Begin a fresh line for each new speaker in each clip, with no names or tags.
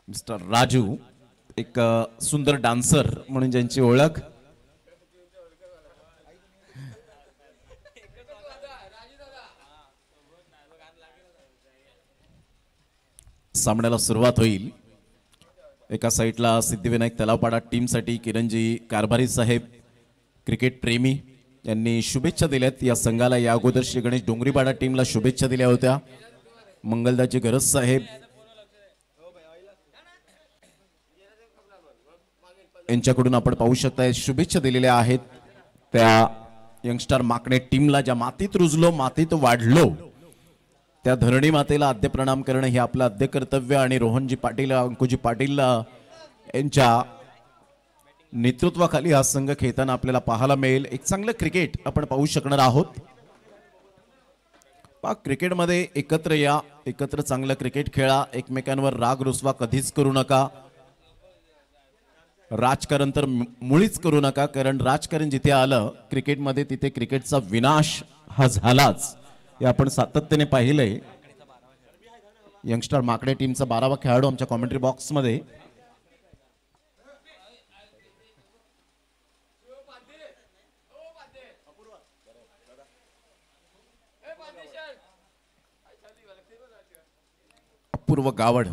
Mister Raju, एक सुंदर dancer म्हणून ज्यांची ओळख. सामन्याला सुरुवात होईल. एका साईडला सिद्धिविनायक तलावपाडा टीमसाठी किरणजी कारभारी साहेब, क्रिकेट प्रेमी, यांनी शुभेच्छा दिल्यात या संघाला. या अगोदर श्री गणेश डोंगरीपाडा टीमला शुभेच्छा दिल्या होत्या. मंगलदाजी गरज साहेब यांच्याकडून आपण पाहू शकता शुभेच्छा दिलेल्या आहेत त्या यंगस्टर माकणे टीमला. ज्या मातीत रुजलो, मातीत वाढलो, त्या धरणी मातेला आद्य प्रणाम करणं हे आपलं आद्य कर्तव्य. आणि रोहनजी पाटील, अंकुजी पाटील यांच्या नेतृत्वाखाली हा संघ खेळताना आपल्याला पाहायला मिळेल. एक चांगलं क्रिकेट आपण पाहू शकणार आहोत. क्रिकेटमध्ये एकत्र या, एकत्र चांगलं क्रिकेट खेळा, एकमेकांवर राग रुसवा कधीच करू नका. राजकारण तर मुळीच करू नका, कारण राजकारण जिथे आलं क्रिकेटमध्ये तिथे क्रिकेटचा विनाश हा झालाच. हे आपण सातत्याने पाहिलंय. यंगस्टर माकडे टीमचा 12वा खेळाडू आमच्या कॉमेंट्री बॉक्समध्ये. अपूर्व गावड.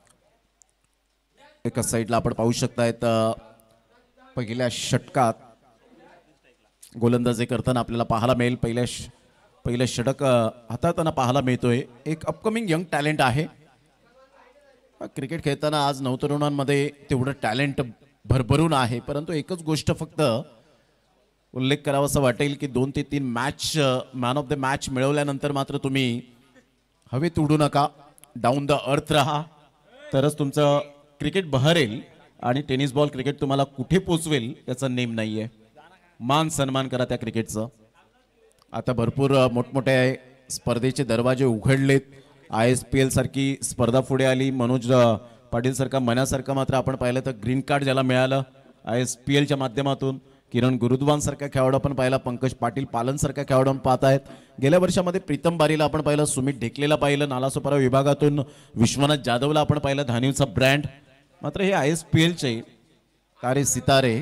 एका साईडला आपण पाहू शकतायत पहिल्या षटकात गोलंदाजी करताना आपल्याला पाहायला मिळेल. पहिलं षटक हाताळताना पाहायला मिळतोय. एक अपकमिंग यंग टॅलेंट आहे. क्रिकेट खेळताना आज नवतरुणांमध्ये तेवढं टॅलेंट भरभरून आहे. परंतु एकच गोष्ट फक्त उल्लेख करावासा वाटेल की 2 ते 3 match man of the match मिळवल्यानंतर मात्र तुम्ही हवेत उडू नका, डाऊन द अर्थ राहा, तरच तुमचं क्रिकेट बहरेल. आणि टेनिस बॉल क्रिकेट तुम्हाला कुठे पोचवेल याचा नेम नाहीये. मान सन्मान करा त्या क्रिकेटचं. आता भरपूर मोठमोठ्या स्पर्धेचे दरवाजे उघडलेत. ISPL सारखी स्पर्धा पुढे आली. मनोज पाटील सारखा मनासारखा मात्र आपण पाहिलं तर ग्रीन कार्ड ज्याला मिळालं ISPLच्या माध्यमातून. किरण गुरुद्वान सारखा खेळाडू आपण पाहिला, पंकज पाटील पालन सारखा खेळाडू आपण पाहत आहेत. गेल्या वर्षामध्ये प्रीतम बारीला आपण पाहिलं, सुमित ढेकलेला पाहिलं, नालासोपारा विभागातून विश्वनाथ जाधवला आपण पाहिलं, धानिवचा ब्रँड. मात्र हे ISPLचे तारे सितारे.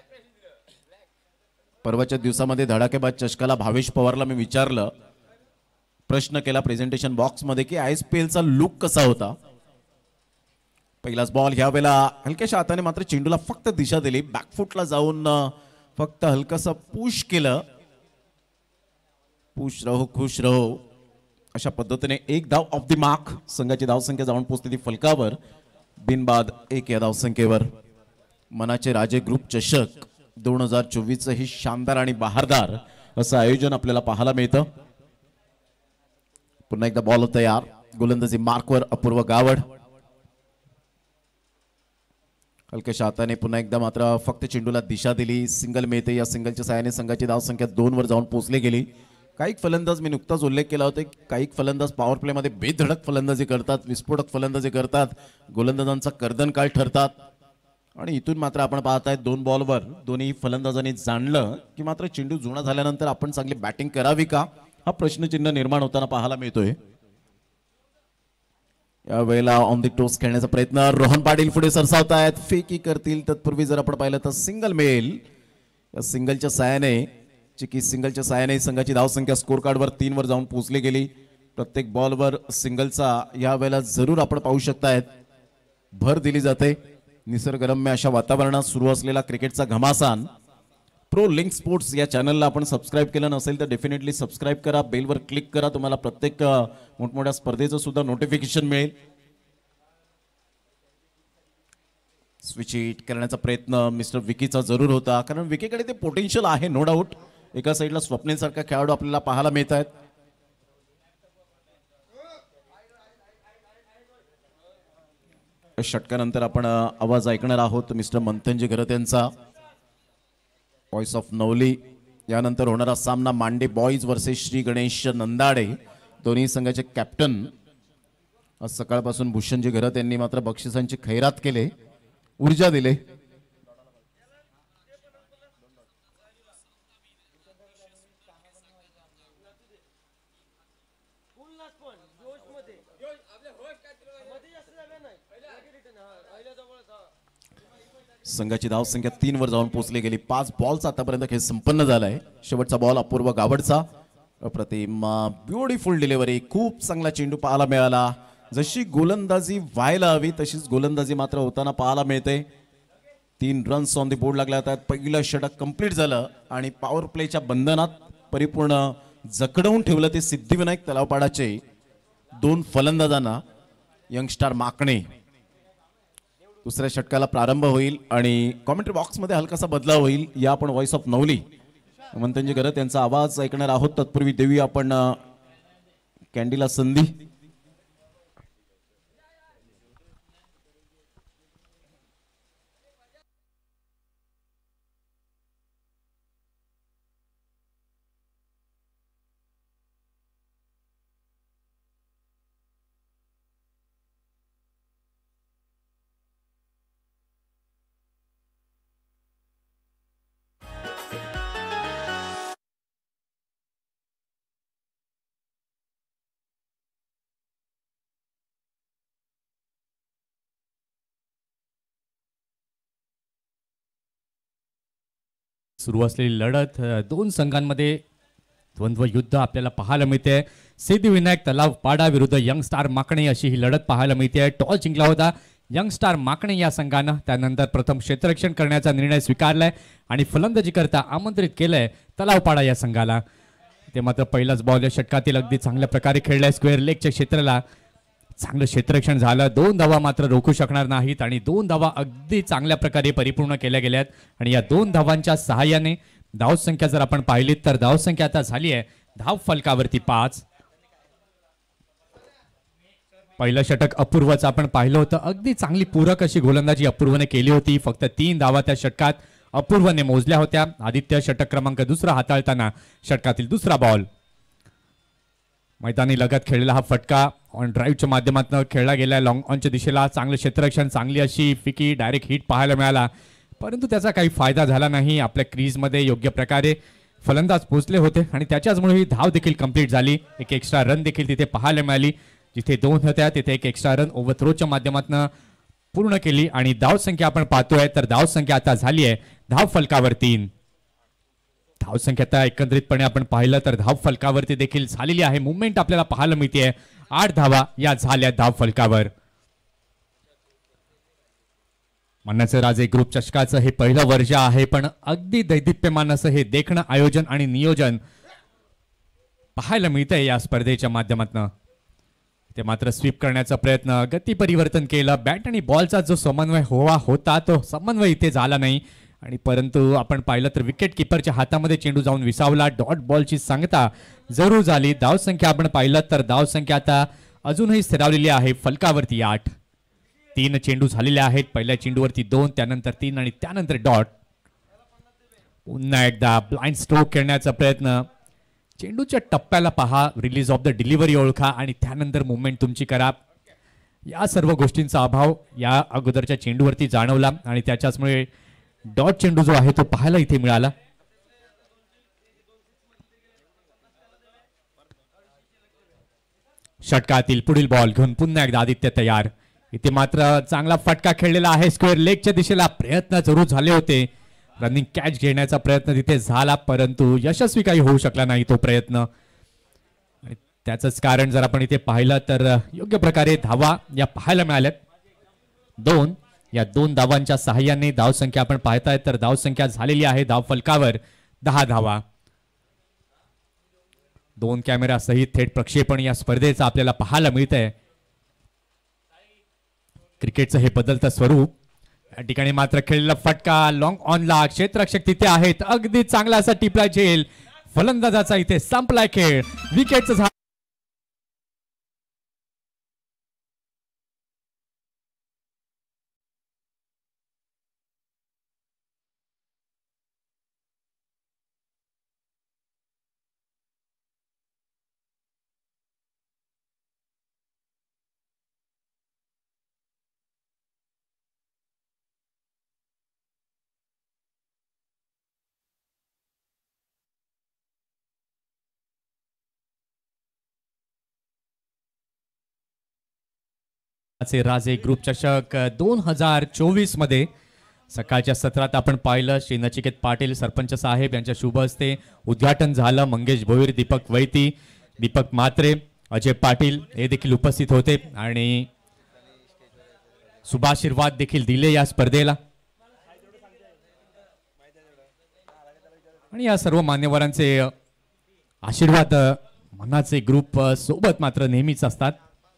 परवाच्या दिवसामध्ये धडाकेबाज चषकाला भावेश पवारला मी विचारलं, प्रश्न केला प्रेझेंटेशन बॉक्समध्ये की ISPLचा लुक कसा होता. पहिलाच बॉल ह्या वेळेला हलक्याशा हाताने मात्र चेंडूला फक्त दिशा दिली. बॅकफुटला जाऊन फक्त हलकसं पुश केलं. पुश रहो खुश रहो अशा पद्धतीने एक धाव ऑफ द मार्क. संघाची धावसंख्या जाऊन पोहोचली फलकावर बिनबाद 1 या धावसंख्येवर. मनाचे राजे ग्रुप चषक 2024 ही शानदार आणि बहारदार असं आयोजन आपल्याला पाहायला मिळतं. पुन्हा एकदा बॉल तयार. गोलंदाजी मार्कवर अपूर्व गावड. हलक्याशा हाताने पुन्हा एकदा मात्र फक्त चेंडूला दिशा दिली. सिंगल मिळते. या सिंगलच्या साहाय्याने संघाची धावसंख्या 2 वर जाऊन पोहोचली गेली. काही फलंदाज मी नुकताच उल्लेख केला होता, काही फलंदाज पॉवर प्लेमध्ये बेधडक फलंदाजी करतात, विस्फोटक फलंदाजी करतात, गोलंदाजांचा कर्दनकाळ ठरतात. आणि इथून मात्र आपण पाहताय 2 बॉलवर दोन्ही फलंदाजांनी जाणलं की मात्र चेंडू जुना झाल्यानंतर आपण चांगली बॅटिंग करावी का हा प्रश्नचिन्ह निर्माण होताना पाहायला मिळतोय. या वेळेला ऑन द टोस खेळण्याचा प्रयत्न. रोहन पाटील पुढे सरसावतायत, फेकी करतील. तत्पूर्वी जर आपण पाहिलं तर सिंगल मिळेल. या सिंगलच्या साहाय्याने संघाची धावसंख्या स्कोर कार्डवर 3 वर जाऊन पोहोचली गेली. प्रत्येक बॉलवर सिंगलचा या वेळेला जरूर आपण पाहू शकतायत भर दिली जाते. निसर्गरम्य अशा वातावरणात सुरू असलेला क्रिकेटचा घमासान. प्रो लिंक स्पोर्ट्स या चॅनलला आपण सबस्क्राईब केलं नसेल तर डेफिनेटली सबस्क्राईब करा, बेलवर क्लिक करा. तुम्हाला प्रत्येक मोठमोठ्या स्पर्धेचं सुद्धा नोटिफिकेशन मिळेल. स्विच हिट करण्याचा प्रयत्न मिस्टर विकीचा जरूर होता, कारण विकीकडे ते पोटेन्शियल आहे नो डाऊट. एका साईडला स्वप्नील सारखा खेळाडू आपल्याला पाहायला मिळत आहेत. षटकानंतर आपण आवाज ऐकणार आहोत मिस्टर मंथनजी घरत यांचा, व्हॉइस ऑफ नवली. यानंतर होणारा सामना मांडे बॉईज वर्सेस श्री गणेश नंदाडे, दोन्ही संघाचे कॅप्टन. आज सकाळपासून भूषणजी घरत यांनी मात्र बक्षिसांची खैरात केले, ऊर्जा दिले. संघाची धावसंख्या 3 वर जाऊन पोहोचली गेली. 5 बॉलचा आतापर्यंत खेळ संपन्न झालाय. शेवटचा बॉल अपूर्व गावडचा. अप्रतिम ब्युटिफुल डिलिव्हरी. खूप चांगला चेंडू पाहायला मिळाला. जशी गोलंदाजी व्हायला हवी तशीच गोलंदाजी मात्र होताना पाहायला मिळते. 3 रन्स ऑन द बोर्ड लागल्या आहेत. पहिलं षटक कंप्लीट झालं आणि पॉवर प्लेच्या बंधनात परिपूर्ण जकडवून ठेवलं ते सिद्धिविनायक तलावपाडाचे 2 फलंदाजांना. यंगस्टार माकणे. दुसऱ्या षटकाला प्रारंभ होईल आणि कॉमेंट्री बॉक्समध्ये हलकासा बदलाव होईल. या आपण व्हॉइस ऑफ नवली मंथनजी करत त्यांचा आवाज ऐकणार आहोत. तत्पूर्वी देवी आपण कॅन्डीला संधी.
सुरू असलेली लढत दोन संघांमध्ये द्वंद्व युद्ध आपल्याला पाहायला मिळते. सिद्धिविनायक तलाव पाडा विरुद्ध यंगस्टार माकणे अशी ही लढत पाहायला मिळते. टॉस जिंकला होता यंगस्टार माकणे या संघानं. त्यानंतर प्रथम क्षेत्ररक्षण करण्याचा निर्णय स्वीकारलाय आणि फलंदाजी करता आमंत्रित केलंय तलावपाडा या संघाला. ते मात्र पहिलाच बॉल या षटकातील अगदी चांगल्या प्रकारे खेळलाय. स्क्वेअर लेगच्या क्षेत्राला चांगलं क्षेत्ररक्षण झालं. 2 धावा मात्र रोखू शकणार नाहीत आणि 2 धावा अगदी चांगल्या प्रकारे परिपूर्ण केल्या गेल्यात. आणि या 2 धावांच्या सहाय्याने धावसंख्या जर आपण पाहिली तर धावसंख्या आता झाली आहे धाव फलकावरती 5. पहिलं षटक अपूर्वचं आपण पाहिलं होतं. अगदी चांगली पूरक अशी गोलंदाजी अपूर्वने केली होती. फक्त 3 धावा त्या षटकात अपूर्वने मोजल्या होत्या. आदित्य षटक क्रमांक 2 हाताळताना षटकातील दुसरा बॉल. मैदानी लगत खेळलेला हा फटका ऑन ड्राईव्हच्या माध्यमातून खेळला गेला. लॉंग ऑनच्या दिशेला चांगलं क्षेत्ररक्षण, चांगली अशी फिकी डायरेक्ट हिट पाहायला मिळाला. परंतु त्याचा काही फायदा झाला नाही. आपल्या क्रीजमध्ये योग्य प्रकारे फलंदाज पोहोचले होते आणि त्याच्याचमुळे ही धाव देखील कंप्लीट झाली. एक एक्स्ट्रा रन देखील तिथे पाहायला मिळाली. जिथे 2 होत्या तिथे एक एक्स्ट्रा रन ओव्हरथ्रोच्या माध्यमातून पूर्ण केली. आणि धावसंख्या आपण पाहतोय तर धावसंख्या आता झाली आहे धाव फलकावर 3. धावसंख्या आता एकत्रितपणे आपण पाहिलं तर धाव फलकावरती देखील झालेली आहे. मुवमेंट आपल्याला पाहायला मिळते. 8 धावा या झाल्या धाव फलकावर. मन्नाचे राजे ग्रुप चषकाचं हे पहिलं वर्ष आहे पण अगदी दैदिप्यमान असं हे देखणं आयोजन आणि नियोजन पाहायला मिळतंय या स्पर्धेच्या माध्यमातून. ते मात्र स्वीप करण्याचा प्रयत्न, गती परिवर्तन केलं. बॅट आणि बॉलचा जो समन्वय हवा होता तो समन्वय इथे झाला नाही. आणि परंतु आपण पाहिलं तर विकेट किपरच्या हातामध्ये चेंडू जाऊन विसावला. डॉट बॉलची सांगता जरूर झाली. धावसंख्या आपण पाहिलं तर धावसंख्या आता अजूनही स्थिरावलेली आहे फलकावरती 8. 3 चेंडू झालेले आहेत. पहिल्या चेंडूवरती 2, त्यानंतर 3 आणि त्यानंतर डॉट. पुन्हा एकदा ब्लाइंड स्ट्रोक खेळण्याचा प्रयत्न. चेंडूच्या टप्प्याला पहा, रिलीज ऑफ द डिलिव्हरी ओळखा आणि त्यानंतर मुवमेंट तुमची करा. या सर्व गोष्टींचा अभाव या अगोदरच्या चेंडूवरती जाणवला आणि त्याच्याचमुळे डॉट चेंडू जो आहे तो पाहायला इथे मिळाला. षटकातील पुढील बॉल घेऊन पुन्हा एकदा आदित्य तयार. इथे मात्र चांगला फटका खेळलेला आहे. स्क्वेअर लेगच्या दिशेला प्रयत्न जरूर झाले होते. रनिंग कॅच घेण्याचा प्रयत्न तिथे झाला परंतु यशस्वी काही होऊ शकला नाही तो प्रयत्न. त्याचंच कारण जर आपण इथे पाहिलं तर योग्य प्रकारे धावा या पाहायला मिळाल्यात 2. या 2 धावांच्या सहाय्याने धावसंख्या आपण पाहताय तर धावसंख्या झालेली आहे धाव फलकावर 10 धावा. 2 कॅमेरा सहित थेट प्रक्षेपण या स्पर्धेचं आपल्याला पाहायला मिळतंय. क्रिकेटचं हे बदलतं स्वरूप. या ठिकाणी मात्र खेळलेला फटका लॉंग ऑनला. क्षेत्ररक्षक तिथे आहेत. अगदी चांगला असा टिपला झेल. फलंदाजाचा इथे संपलाय खेळ. विकेटचं राजे ग्रुप चषक 2024 मध्ये सकाळच्या सत्रात आपण पाहिलं श्री नचिकेत पाटील सरपंच साहेब यांच्या शुभ हस्ते उद्घाटन झालं. मंगेश भोईर, दीपक वैती, दीपक म्हात्रे, अजय पाटील हे देखील उपस्थित होते आणि शुभाशीर्वाद देखील दिले या स्पर्धेला. आणि या सर्व मान्यवरांचे आशीर्वाद मनाचे ग्रुप सोबत मात्र नेहमीच असतात.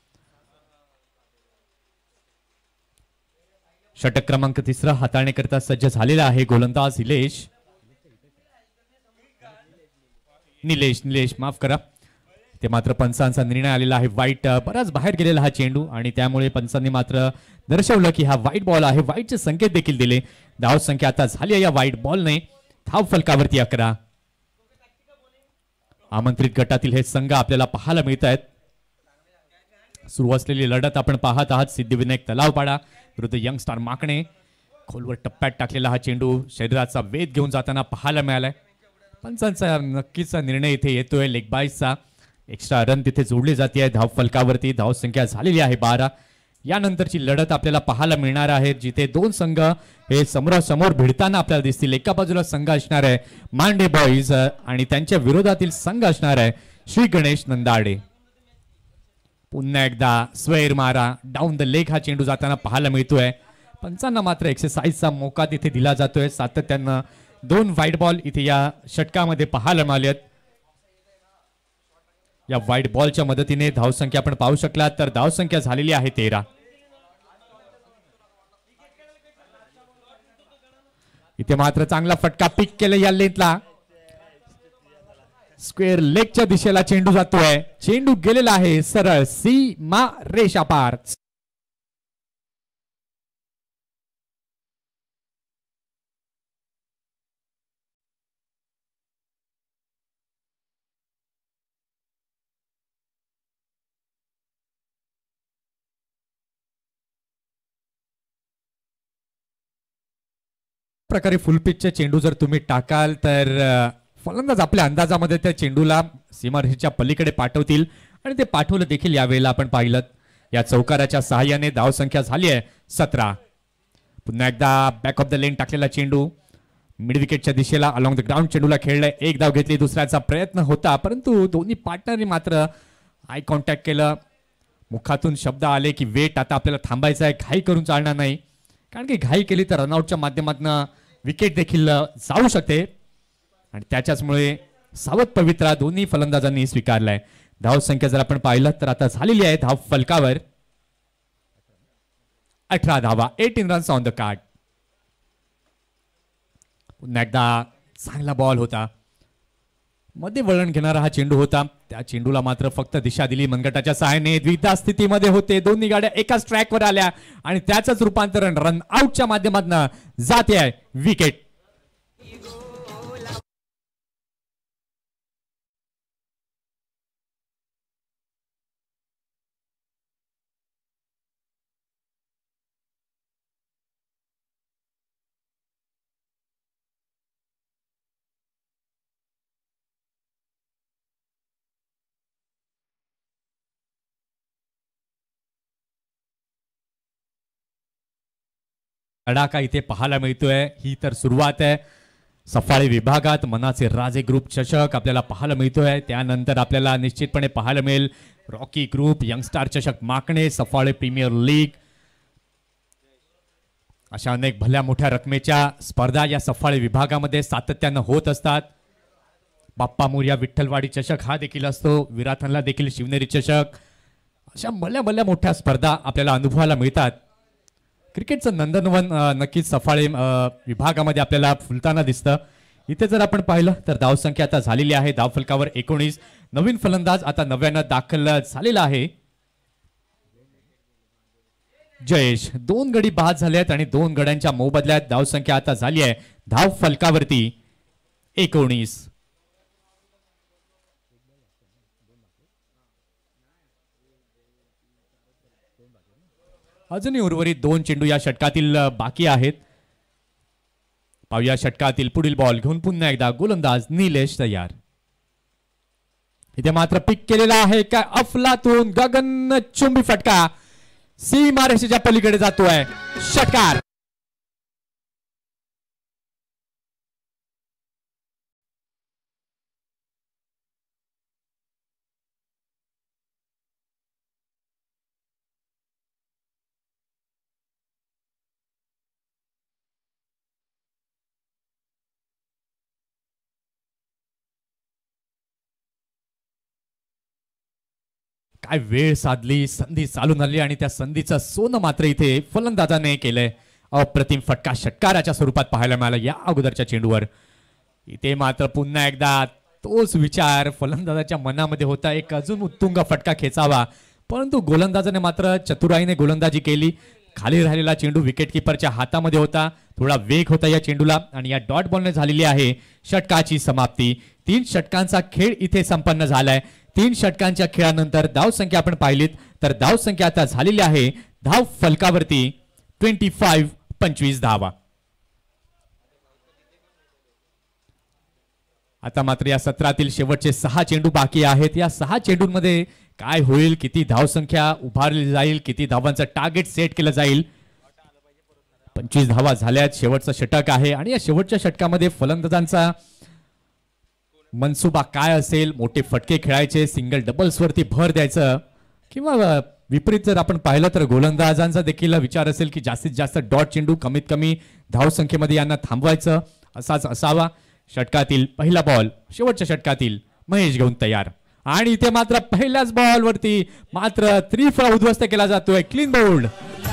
षटक क्रमांक 3 हाताळण्याकरता सज्ज झालेला आहे गोलंदाज निलेश माफ करा. ते मात्र पंचांचा निर्णय आलेला आहे वाईट. बराच बाहेर गेलेला हा चेंडू आणि त्यामुळे पंचांनी मात्र दर्शवलं की हा वाईट बॉल आहे. वाईटचे संकेत देखील दिले. धाव संख्या आता झाली आहे या वाईट बॉलने. धाव फलकावरती 11. आमंत्रित गटातील हे संघ आपल्याला पाहायला मिळत आहेत. सुरू असलेली लढत आपण पाहत आहात. सिद्धिविनायक तलावपाडा विरुद्ध यंगस्टार माकणे. खोलवर टप्प्यात टाकलेला हा चेंडू शरीराचा वेध घेऊन जाताना पाहायला मिळालाय. पंचांचा नक्कीच निर्णय इथे येतोय. लेग बाईसचा एक्स्ट्रा रन तिथे जोडली जाते. धाव फलकावरती धाव संख्या झालेली आहे 12. यानंतरची लढत आपल्याला पाहायला मिळणार आहे जिथे दोन संघ हे समोरासमोर भिडताना आपल्याला दिसतील. एका बाजूला संघ असणार आहे मांडे बॉईज आणि त्यांच्या विरोधातील संघ असणार आहे श्री गणेश नंदाडे. पुन्हा एकदा स्वेर मारा डाऊन द लेग हा चेंडू जाताना पाहायला मिळतोय. पंचांना मात्र एक्सरसाइजचा मोका तिथे दिला जातोय. सातत्यानं 2 व्हाईट बॉल इथे या षटकामध्ये पाहायला मिळालेत. या व्हाईट बॉलच्या मदतीने धावसंख्या आपण पाहू शकला तर धावसंख्या झालेली आहे 13. इथे मात्र चांगला फटका पिक केला या लेंथला. स्क्वेअर लेगच्या दिशेला चेंडू जातोय. चेंडू गेलेला आहे सरळ सीमा रेषा पार. प्रकारे फुल पिचचे चेंडू जर तुम्ही टाकाल तर फलंदाज आपल्या अंदाजामध्ये त्या चेंडूला सीमारेषेच्या पलीकडे पाठवतील आणि ते पाठवलं देखील यावेळेला आपण पाहिलं. या चौकाराच्या सहाय्याने धावसंख्या झाली आहे 17. पुन्हा एकदा बॅक ऑफ द लेन टाकलेला चेंडू मिड विकेटच्या दिशेला अलॉंग द ग्राउंड चेंडूला खेळलाय. एक धाव घेतली. दुसऱ्याचा प्रयत्न होता परंतु दोन्ही पार्टनरनी मात्र आय कॉन्टॅक्ट केलं. मुखातून शब्द आले की वेट आता आपल्याला थांबायचं आहे. घाई करून चालणार नाही कारण की घाई केली तर रनआउटच्या माध्यमातून विकेट देखील जाऊ शकते आणि त्याच्याचमुळे सावध पवित्रा दोन्ही फलंदाजांनी स्वीकारलाय. धाव संख्या जर आपण पाहिलं तर आता झालेली आहे धाव फलकावर 18 धावा. 18 रन्स ऑन द कार्ड. पुन्हा एकदा चांगला बॉल होता. मध्ये वळण घेणारा हा चेंडू होता. त्या चेंडूला मात्र फक्त दिशा दिली मनगटाच्या सहाय्याने. द्विधा स्थितीमध्ये होते. दोन्ही गाड्या एकाच ट्रॅकवर आल्या आणि त्याचंच रूपांतरण रन आउटच्या माध्यमातून जाते आहे विकेट. तडाखा इथे पाहायला मिळतोय. ही तर सुरुवात आहे. सफाळे विभागात मनाचे राजे ग्रुप चषक आपल्याला पाहायला मिळतोय. त्यानंतर आपल्याला निश्चितपणे पाहायला मिळेल रॉकी ग्रुप, यंगस्टार चषक माकणे, सफाळे प्रीमियर लीग अशा अनेक भल्या मोठ्या रकमेच्या स्पर्धा या सफाळे विभागामध्ये सातत्यानं होत असतात. बाप्पा मोरया विठ्ठलवाडी चषक हा देखील असतो. विराथनला देखील शिवनेरी चषक. अशा भल्या भल्या मोठ्या स्पर्धा आपल्याला अनुभवायला मिळतात. क्रिकेटचं नंदनवन नक्कीच सफाळे विभागामध्ये आपल्याला फुलताना दिसतं. इथे जर आपण पाहिलं तर धावसंख्या आता झालेली आहे धावफलकावर 19. नवीन फलंदाज आता 99 दाखल झालेला आहे जयेश. 2 गडी बाद झाले आहेत आणि 2 गड्यांच्या मोबदल्यात धावसंख्या आता झाली आहे धावफलकावरती 19. अजूनही उर्वरित 2 चेंडू या षटकातील बाकी आहेत. पाहूया षटकातील पुढील बॉल घेऊन पुन्हा एकदा गोलंदाज निलेश तयार. इथे मात्र पिक केलेला आहे काय अफलातून गगनचुंबी फटका सीमारेषेच्या पलीकडे जातोय. षटकार काय वेळ साधली, संधी चालून आली आणि त्या संधीचं सोनं मात्र इथे फलंदाजाने केलंय. अप्रतिम फटका षटकाराच्या स्वरूपात पाहायला मिळाला या अगोदरच्या चेंडूवर. इथे मात्र पुन्हा एकदा तोच विचार फलंदाजाच्या मनामध्ये होता, एक अजून उत्तुंग फटका खेचावा, परंतु गोलंदाजाने मात्र चतुराईने गोलंदाजी केली. खाली राहिलेला चेंडू विकेटकीपरच्या हातामध्ये होता, थोडा वेग होता या चेंडूला आणि या डॉट बॉलने झालेली आहे षटकाची समाप्ती. 3 षटकांचा खेळ इथे संपन्न झालाय. 3 षटकांच्या खेळानंतर धाव संख्या आपण पाहिलीत तर धाव संख्या आता झालेली आहे धाव फलकावरती 25 धावा. आता मात्र या सत्रातील शेवटचे 6 चेंडू बाकी आहेत. या 6 चेंडूंमध्ये काय होईल, किती धाव संख्या उभारली जाईल, किती धावांचं टार्गेट सेट केलं जाईल. 25 धावा झाल्यात, शेवटचं षटक आहे आणि या शेवटच्या षटकामध्ये फलंदाजांचा मनसुबा काय असेल, मोठे फटके खेळायचे, सिंगल डबल्स वरती भर द्यायचं किंवा विपरीत जर आपण पाहिलं तर गोलंदाजांचा देखील विचार असेल की जास्तीत जास्त डॉट चेंडू कमीत कमी धाव संख्येमध्ये यांना थांबवायचं असाच असावा. षटकातील पहिला बॉल शेवटच्या षटकातील महेश घेऊन तयार आणि इथे मात्र पहिल्याच बॉल वरती मात्र त्रिफळा उद्ध्वस्त केला जातोय. Clean bowled.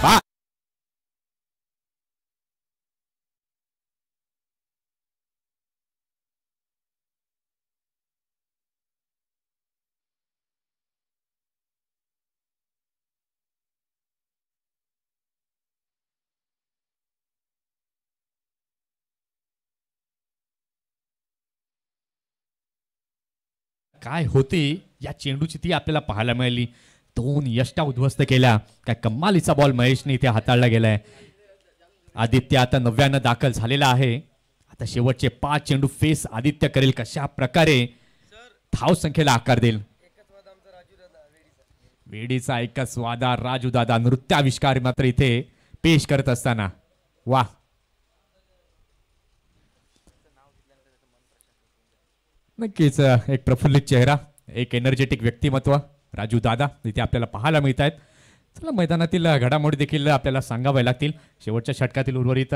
काय होती या चेंडूची ती आपल्याला पाहायला मिळाली. 2 यष्टा उद्ध्वस्त केल्या. काय कमालीचा बॉल महेशने इथे हाताळला गेलाय. आदित्य आता 90 दाखल झालेला आहे. आता शेवटचे 5 चेंडू फेस आदित्य करेल, कशा प्रकारे धाव संख्येला आकार देईल. वेडीचा एकच वादा राजू दादा नृत्याविष्कार मात्र इथे पेश करत असताना वा. नक्कीच एक प्रफुल्लित चेहरा, एक एनर्जेटिक व्यक्तिमत्व राजू दादा इथे आपल्याला पाहायला मिळत आहेत. चला मैदानातील घडामोडी देखील आपल्याला सांगाव्या लागतील. शेवटच्या षटकातील उर्वरित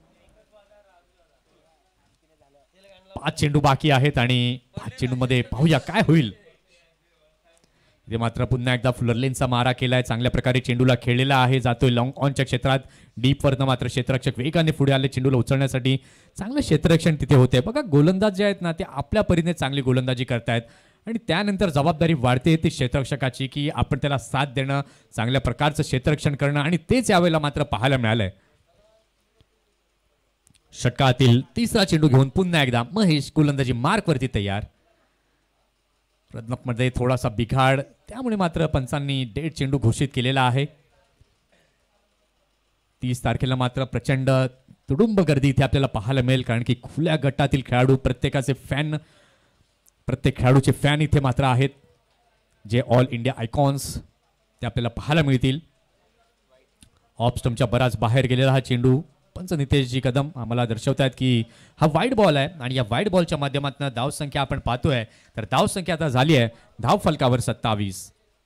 5 चेंडू बाकी आहेत आणि 5 चेंडूमध्ये पाहूया काय होईल. इथे मात्र पुन्हा एकदा फुलरलेनचा मारा केलाय, चांगल्या प्रकारे चेंडूला खेळलेला आहे, जातोय लॉंग ऑनच्या क्षेत्रात. डीप वरनं मात्र क्षेत्ररक्षक वेगाने पुढे आले चेंडूला उचलण्यासाठी. चांगलं क्षेत्ररक्षण तिथे होते. बघा गोलंदाज जे आहेत ना ते आपल्या परीने चांगली गोलंदाजी करतायत आणि त्यानंतर जबाबदारी वाढते ती क्षेत्ररक्षकाची की आपण त्याला साथ देणं, चांगल्या प्रकारचं क्षेत्ररक्षण करणं आणि तेच यावेळेला मात्र पाहायला मिळालंय. षटकातील तिसरा चेंडू घेऊन पुन्हा एकदा महेश गोलंदाजी मार्कवरती तयार. मध्ये थोडासा बिघाड, त्यामुळे मात्र पंचांनी डेड चेंडू घोषित केलेला आहे. 30 तारखेला मात्र प्रचंड तुडुंब गर्दी इथे आपल्याला पाहायला मिळेल, कारण की खुल्या गटातील खेळाडू प्रत्येक खेळाडूचे फॅन इथे मात्र आहेत, जे ऑल इंडिया आयकॉन्स ते आपल्याला पाहायला मिळतील. ऑफ स्टंपच्या बराच बाहेर गेलेला हा चेंडू पंच नितेशजी कदम आम्हाला दर्शवतात की हा वाईड बॉल आहे आणि या वाईड बॉलच्या माध्यमातून धाव संख्या आपण पाहतोय तर धाव संख्या आता झाली आहे धाव फलकावर 27.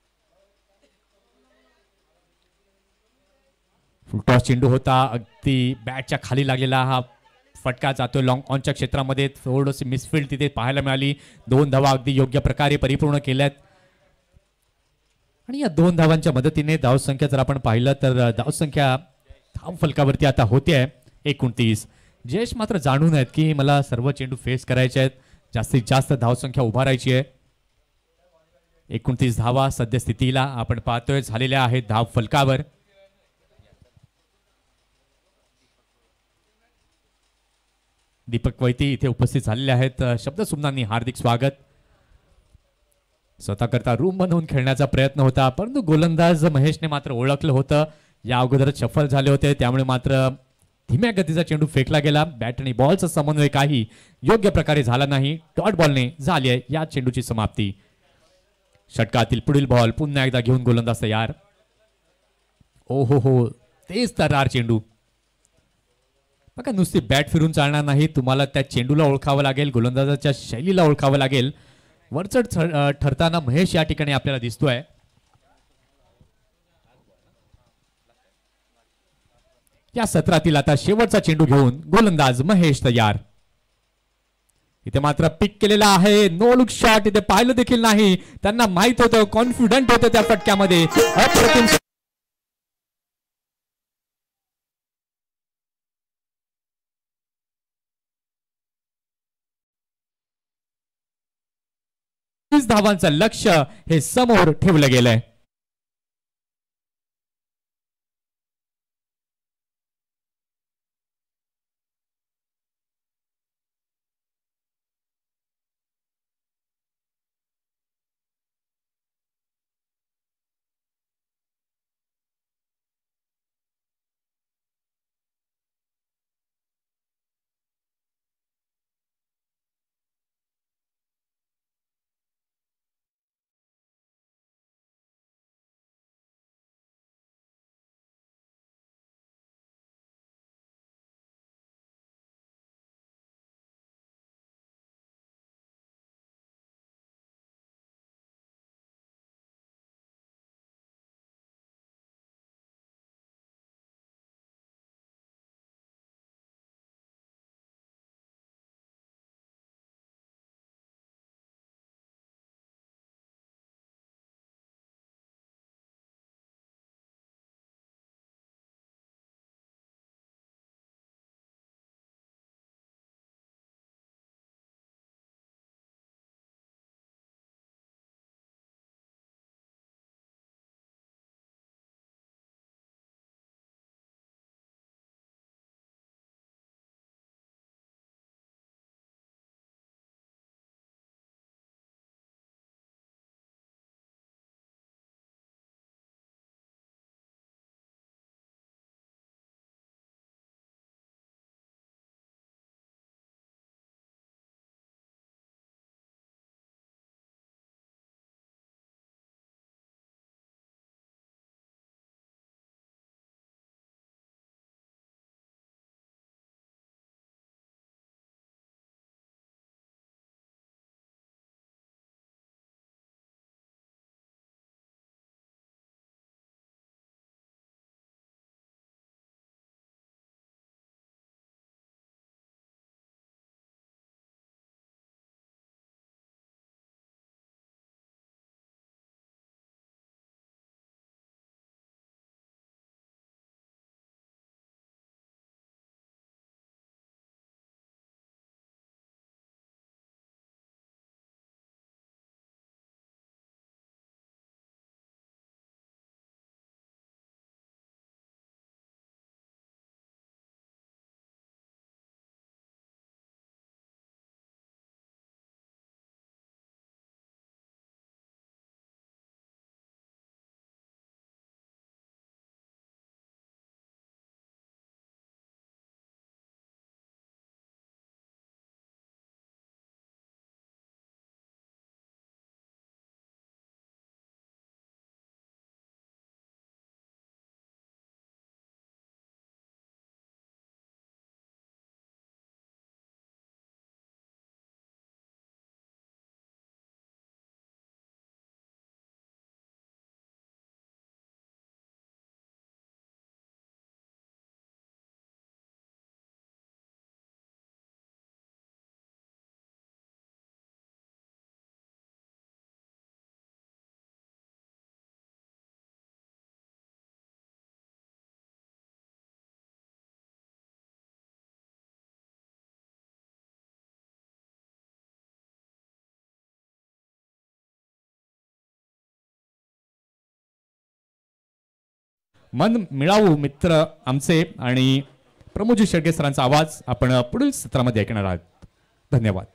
फुलटॉस चेंडू होता, अगदी बॅटच्या खाली लागलेला हा फटका जातोय लॉंग ऑनच्या क्षेत्रामध्ये. थोडीशी मिसफिल्ड तिथे पाहायला मिळाली. 2 धावा अगदी योग्य प्रकारे परिपूर्ण केल्यात आणि या 2 धावांच्या मदतीने धाव संख्या जर आपण पाहिलं तर धाव संख्या धाव फलकावरती आता होते 29. जयेश मात्र जाणून आहेत की मला सर्व चेंडू फेस करायचे आहेत, जास्तीत जास्त धावसंख्या उभारायची आहे. 29 धावा सद्यस्थितीला आपण पाहतोय झालेल्या आहेत धाव फलकावर. दीपक वैती इथे उपस्थित झालेले आहेत. शब्दसुमनांनी हार्दिक स्वागत. स्वतः करता रूम बनवून खेळण्याचा प्रयत्न होता, परंतु गोलंदाज महेशने मात्र ओळखलं होतं. या अगोदरच सफल झाले होते, त्यामुळे मात्र धीम्या गतीचा चेंडू फेकला गेला. बॅट आणि बॉलचा समन्वय काही योग्य प्रकारे झाला नाही. डॉट बॉलने झाली आहे या चेंडूची समाप्ती. षटकातील पुढील बॉल पुन्हा एकदा घेऊन गोलंदाज तयार. ओ हो तेच तरार चेंडू. बघा नुसती बॅट फिरून चालणार नाही, तुम्हाला त्या चेंडूला ओळखावं लागेल, गोलंदाजाच्या शैलीला ओळखावं लागेल. वरचढ ठरताना महेश या ठिकाणी आपल्याला दिसतोय. या सत्रातील आता शेवटचा चेंडू घेऊन गोलंदाज महेश तयार. इथे मात्र पिक केलेला आहे. नो लुक शॉट इथे पाहिलं देखील नाही. त्यांना माहित होतं, कॉन्फिडंट होतं त्या फटक्यामध्ये. अप्रतिम धावांचं लक्ष हे समोर ठेवलं गेलंय. मन मिळावू मित्र आमचे आणि प्रमोद शेळके सरांचा आवाज आपण पुढील सत्रामध्ये ऐकणार आहात. धन्यवाद.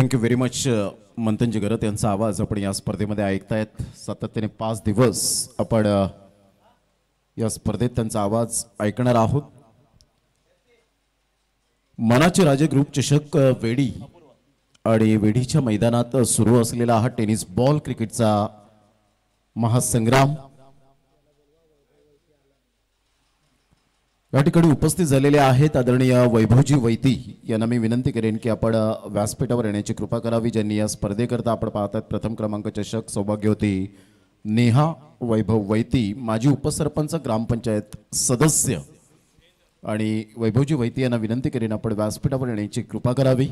Thank you very much Manthanji Garat यांचा आवाज आपण या स्पर्धेमध्ये ऐकतायत. सातत्याने 5 दिवस आपण या स्पर्धेत त्यांचा आवाज ऐकणार आहोत. मनाचे राजे ग्रुप चषक वेडी आणि वेडीच्या मैदानात सुरू असलेला हा टेनिस बॉल क्रिकेटचा महासंग्राम या ठिकाणी उपस्थित झालेले आहेत. आदरणीय वैभवजी वैती यांना मी विनंती करेन की आपण व्यासपीठावर येण्याची कृपा करावी. ज्यांनी या स्पर्धेकरता आपण पाहतात प्रथम क्रमांक चषक सौभाग्यवती नेहा वैभव वैती, माजी उपसरपंच ग्रामपंचायत सदस्य, आणि वैभवजी वैती यांना विनंती करेन आपण व्यासपीठावर येण्याची कृपा करावी.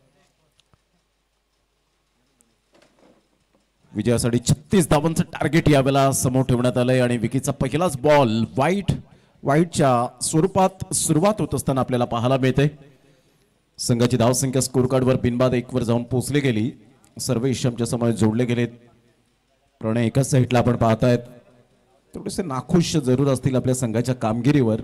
विजयासाठी 36 धावांचं टार्गेट यावेळेला समोर ठेवण्यात आलंय आणि विकीचा पहिलाच बॉल वाईटच्या स्वरूपात सुरुवात होत असताना आपल्याला पाहायला मिळते. संघाची धावसंख्या स्कोर कार्डवर बिनबाद 1 वर जाऊन पोहोचली गेली. सर्व आमच्या समोर जोडले गेलेत. प्रणय एकाच साईडला आपण पाहतायत. थोडेसे नाखुश जरूर असतील आपल्या संघाच्या कामगिरीवर.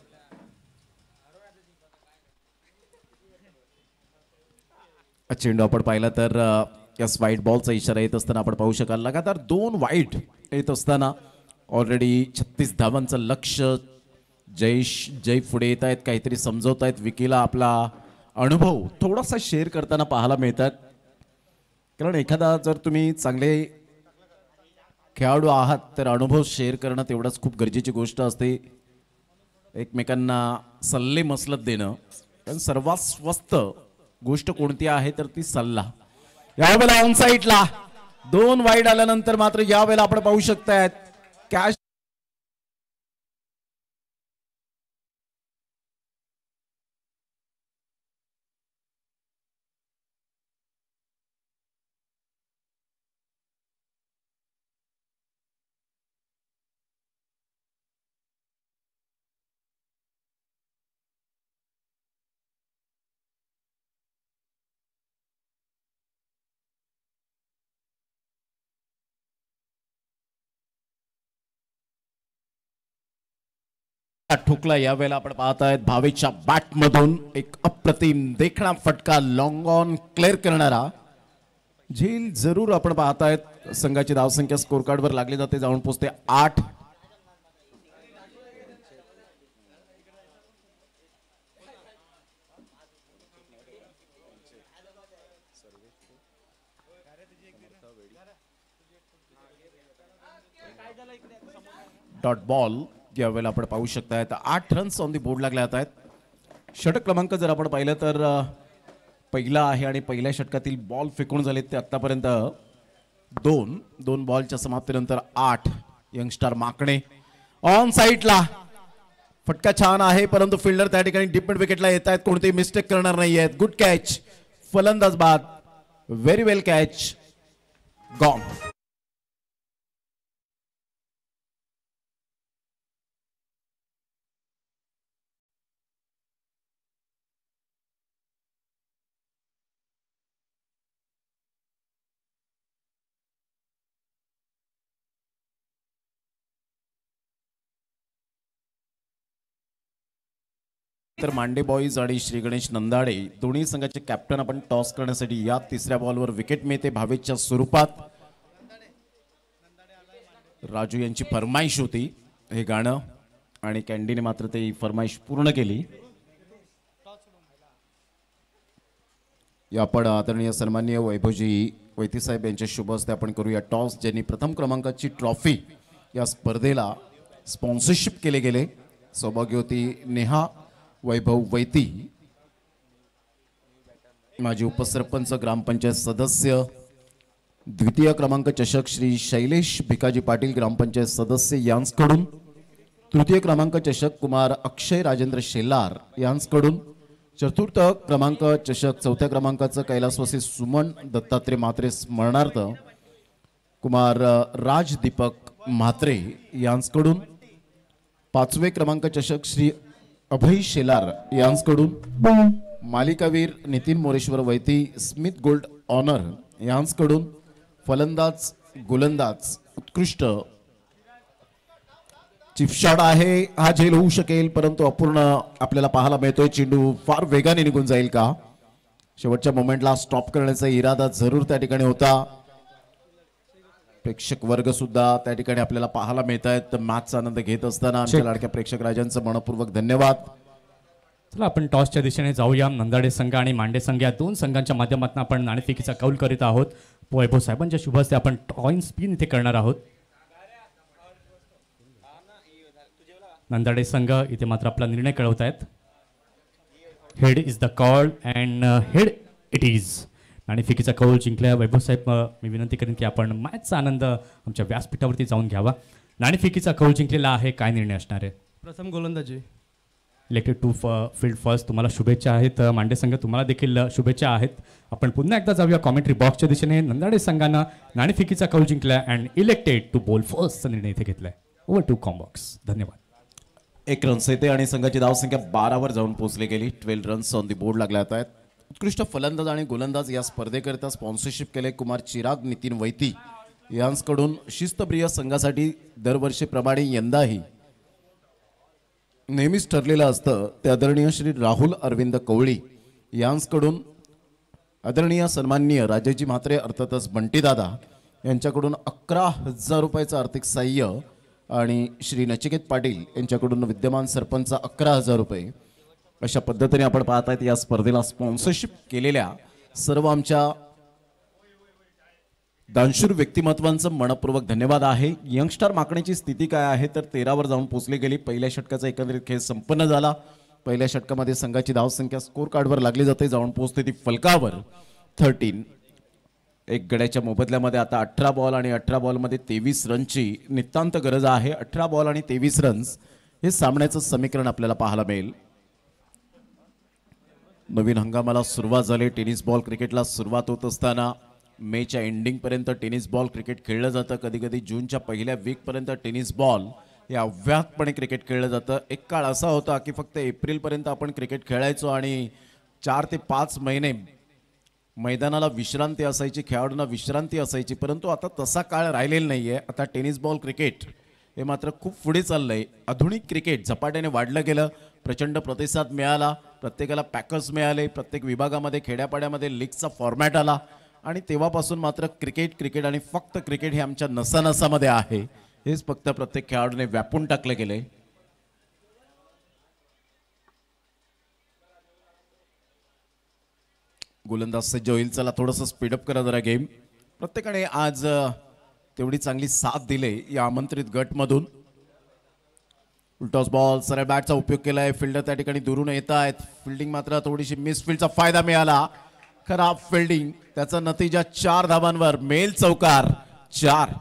चेंडू आपण पाहिला तर यास वाईट बॉलचा इशारा येत असताना आपण पाहू शकाल. लगातार 2 वाईट येत असताना ऑलरेडी 36 धावांचं लक्ष्य. जय पुढे येत आहेत, काहीतरी समजवत आहेत विकीला. आपला अनुभव थोडासा शेअर करताना पाहायला मिळतात. कारण एखादा जर तुम्ही चांगले खेळाडू आहात तर अनुभव शेअर करणं तेवढंच खूप गरजेची गोष्ट असते. एकमेकांना सल्ले मसलत देणं, कारण सर्वात स्वस्त गोष्ट कोणती आहे तर ती सल्ला. यावेळेला ऑन साईडला 2 वाईड आल्यानंतर मात्र यावेळेला आपण पाहू शकतायत कॅच ठोकला. यावेळेला आपण पाहतायत भावेच्या बॅट मधून एक अप्रतिम देखणा फटका लॉंग ऑन क्लिअर करणारा झेल जरूर आपण पाहतायत. संघाची धावसंख्या स्कोर कार्डवर लागली जाते, जाऊन पोहोचते 8. डॉट बॉल यावेळेला आपण पाहू शकताय. 8 रन्स ऑन दी बोर्ड लागले आहेत. षटक क्रमांक जर आपण पाहिलं तर पहिला आहे आणि पहिल्या षटकातील बॉल फेकून झाले ते आतापर्यंत 2 बॉलच्या समाप्तीनंतर 8. यंगस्टार माकणे ऑन साईडला फटका छान आहे, परंतु फिल्डर त्या ठिकाणी डीप मिड विकेटला येत आहेत. कोणतेही मिस्टेक करणार नाही आहेत. गुड कॅच, फलंदाज बाद, व्हेरी वेल कॅच, गॉन. तर मांडे बॉईज आणि श्री गणेश नंदाडे दोन्ही संघाचे कॅप्टन आपण टॉस करण्यासाठी या तिसऱ्या बॉलवर विकेट मिळते भावेच्या स्वरूपात. राजू यांची फरमाईश होती हे गाणं आणि कॅन्डीने मात्र ते फरमाईश पूर्ण केली. या आपण आदरणीय सन्माननीय वैभवजी वैती साहेब यांच्या शुभ हस्ते आपण करूया टॉस. ज्यांनी प्रथम क्रमांकाची ट्रॉफी या स्पर्धेला स्पॉन्सरशिप केले गेले. सौभाग्यवती नेहा वैभव वैती, माजी उपसरपंच ग्रामपंचायत सदस्य. द्वितीय क्रमांक चषक श्री शैलेश भिकाजी पाटील ग्रामपंचायत सदस्य यांकडून. तृतीय क्रमांक चषक कुमार अक्षय राजेंद्र शेलार यांकडून. चतुर्थ क्रमांक चषक चौथ्या क्रमांकाचं कैलासवासी सुमन दत्तात्रय म्हात्रे स्मरणार्थ कुमार राज दीपक म्हात्रे यांकडून. पाचवे क्रमांक चषक श्री अभय शेलार यांकडून. मालिकावीर Nitin Moreshwar Vaiti Smith gold honour यांकडून. फलंदाज गोलंदाज उत्कृष्ट चिप शॉट आहे, हा झेल होऊ शकेल परंतु अपूर्ण आपल्याला पाहायला मिळतोय. चेंडू फार वेगाने निघून जाईल का. शेवटच्या मोमेंटला स्टॉप करण्याचा इरादा जरूर त्या ठिकाणी होता. प्रेक्षक वर्ग सुद्धा त्या ठिकाणी आपल्याला पाहायला मिळत आहेत. मॅचचा आनंद घेत असताना आमच्या लाडक्या प्रेक्षक राजांचं मनपूर्वक धन्यवाद.
चला आपण टॉसच्या दिशेने जाऊया. नंदाडे संघ आणि मांडे संघ या दोन संघांच्या माध्यमातून आपण नाणेफेकीचा कौल करीत आहोत. वैभव साहेबांच्या शुभ हस्ते आपण टॉइन स्पिन इथे करणार आहोत. नंदाडे संघ इथे मात्र आपला निर्णय कळवत आहेत. Head is the call and head it is. नाणेफेकीचा कौल जिंकल्या. वैभव साहेब मी विनंती करेन की आपण मॅचचा आनंद आमच्या व्यासपीठावरती जाऊन घ्यावा. नाणेफेकीचा कौल जिंकलेला आहे. काय निर्णय असणार आहे?
प्रथम गोलंदाजी
इलेक्टेड टू फील्ड फर्स्ट. तुम्हाला शुभेच्छा आहेत. मांडे संघ तुम्हाला देखील शुभेच्छा आहेत. आपण पुन्हा एकदा जाऊया कॉमेंट्री बॉक्सच्या दिशेने. नंदाडे संघानं नाणेफेकीचा कौल जिंकला अँड इलेक्टेड टू बॉल फर्स्टचा निर्णय इथे घेतलाय. Over to combox. धन्यवाद.
1 रन्स येते आणि संघाची धावसंख्या 12 वर जाऊन पोहोचली गेली. 12 रन्स ऑन दी बोर्ड लागल्यात आहेत. उत्कृष्ट फलंदाज आणि गोलंदाज या स्पर्धेकरिता स्पॉन्सरशिप केले कुमार चिराग नितीन वैती यांकडून. शिस्तप्रिय संघासाठी दरवर्षीप्रमाणे यंदाही नेहमीच ठरलेलं असतं ते आदरणीय श्री राहुल अरविंद कवळी यांकडून आदरणीय सन्माननीय राजाजी म्हात्रे अर्थातच बंटीदादा यांच्याकडून 11,000 रुपयाचं आर्थिक सहाय्य आणि श्री नचिकेत पाटील यांच्याकडून विद्यमान सरपंच 11,000 रुपये अशा पद्धतीने आपण पाहत आहेत. या स्पर्धेला स्पॉन्सरशिप केलेल्या सर्व आमच्या दानशूर व्यक्तिमत्वांचं मनपूर्वक धन्यवाद आहे. यंगस्टार माकण्याची स्थिती काय आहे तर 13 वर जाऊन पोहोचली गेली. पहिल्या षटकाचा एकंदरीत खेळ संपन्न झाला. पहिल्या षटकामध्ये संघाची धावसंख्या स्कोर कार्डवर लागली जाते. जाऊन पोहोचते ती फलकावर 13. एक गड्याच्या मोबदल्यामध्ये आता 18 बॉल आणि 18 बॉलमध्ये 23 रनची नितांत गरज आहे. 18 बॉल आणि 23 रन्स हे सामन्याचं समीकरण आपल्याला पाहायला मिळेल. नवीन हंगामाला सुरुवात झाली. टेनिस बॉल क्रिकेटला सुरुवात होत असताना मेच्या एंडिंगपर्यंत टेनिस बॉल क्रिकेट खेळलं जातं. कधी कधी जूनच्या पहिल्या वीकपर्यंत टेनिस बॉल हे अव्याहतपणे क्रिकेट खेळलं जातं. एक काळ असा होता की फक्त एप्रिलपर्यंत आपण क्रिकेट खेळायचो आणि 4 ते 5 महिने मैदानाला विश्रांती असायची, खेळाडूंना विश्रांती असायची. परंतु आता तसा काळ राहिलेला नाही आहे. आता टेनिस बॉल क्रिकेट हे मात्र खूप पुढे चाललं आहे. आधुनिक क्रिकेट झपाट्याने वाढलं गेलं. प्रचंड प्रतिसाद मिळाला. प्रत्येकाला पॅकर्स मिळाले. प्रत्येक विभागामध्ये खेड्यापाड्यामध्ये लीगचा फॉर्मॅट आला आणि तेव्हापासून मात्र क्रिकेट क्रिकेट आणि फक्त क्रिकेट हे आमच्या नसानसामध्ये आहे. हेच फक्त प्रत्येक खेळाडूने व्यापून टाकले गेले. गोलंदाज सज्ज होईल. चला थोडंसं स्पीडअप करा जरा गेम. प्रत्येकाने आज तेवढी चांगली साथ दिले या आमंत्रित गटमधून. उलटॉस बॉल सरळ बॅटचा उपयोग केलाय. फिल्डर त्या ठिकाणी दुरून येत आहेत. फिल्डिंग मात्र थोडीशी मिसफिल्डचा फायदा मिळाला. खराब फिल्डिंग त्याचा नतीजा 4 धावांवर. मेल चौकार 4.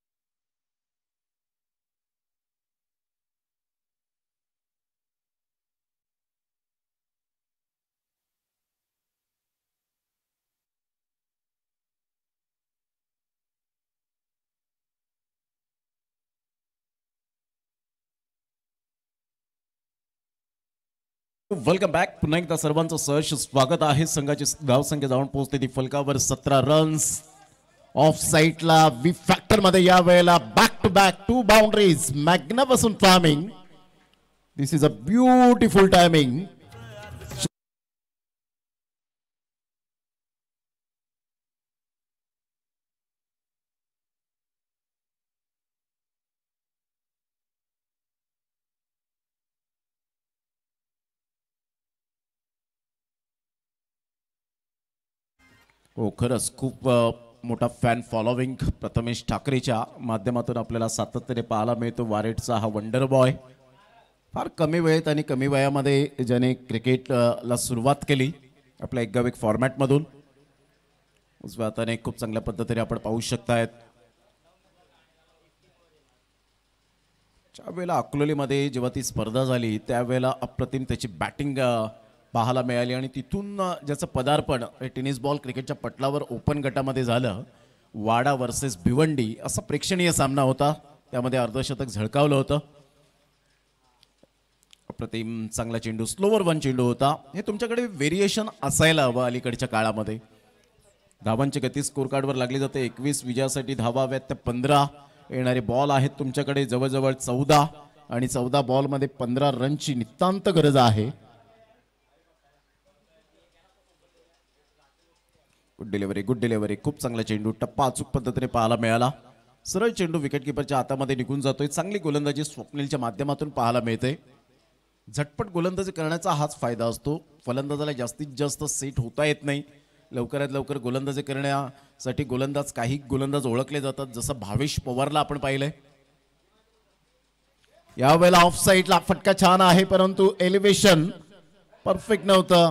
Welcome back. पुन्हा एकदा सर्वांचं सहर्ष स्वागत आहे. संघाची धावसंख्या जाऊन पोहोचते ती फलकावर 17 रन्स. ऑफ साईडला वी फॅक्टर मध्ये या वेळेला back to back 2 boundaries. Magnificent timing. This is a beautiful timing. हो खरंच खूप मोठा फॅन फॉलोविंग प्रथमेश ठाकरेच्या माध्यमातून आपल्याला सातत्याने पाहायला मिळतो. वारेटचा हा वंडर बॉय फार कमी वेळेत आणि कमी वयामध्ये ज्याने क्रिकेटला सुरुवात केली आपल्या एक गाव एक फॉर्मॅटमधून. उजव्या हाताने खूप चांगल्या पद्धतीने आपण पाहू शकतायत. ज्या वेळेला अकलोलीमध्ये जेव्हा ती स्पर्धा झाली त्यावेळेला अप्रतिम त्याची बॅटिंग पाहायला मिळाली आणि तिथून ज्याचं पदार्पण टेनिस बॉल क्रिकेटच्या पटलावर ओपन गटामध्ये झालं. वाडा वर्सेस भिवंडी असा प्रेक्षणीय सामना होता. त्यामध्ये अर्धशतक झळकावलं होतं. अप्रतिम चांगला चेंडू. स्लोवर 1 चेंडू होता. हे तुमच्याकडे व्हेरिएशन असायला हवं अलीकडच्या काळामध्ये. धावांची गती स्कोर कार्डवर लागली जाते. 21 विजयासाठी धावा हव्यात त्या 15 येणारे बॉल आहेत तुमच्याकडे जवळजवळ 14 आणि 14 बॉलमध्ये 15 रनची नितांत गरज आहे. गुड डिलिव्हरी खूप चांगला चेंडू, टप्पा अचूक पद्धतीने पाहायला मिळाला. सरळ चेंडू विकेटकीपरच्या हातामध्ये निघून जातोय. चांगली गोलंदाजी स्वप्नीलच्या माध्यमातून पाहायला मिळते. झटपट गोलंदाजी करण्याचा हाच फायदा असतो. फलंदाजाला जास्तीत जास्त सेट होता येत नाही. लवकरात लवकर गोलंदाजी करण्यासाठी काही गोलंदाज ओळखले जातात, जसं भावेश पवारला आपण पाहिलंय. यावेळेला ऑफ साईडला फटका छान आहे, परंतु एलिव्हेशन परफेक्ट नव्हतं.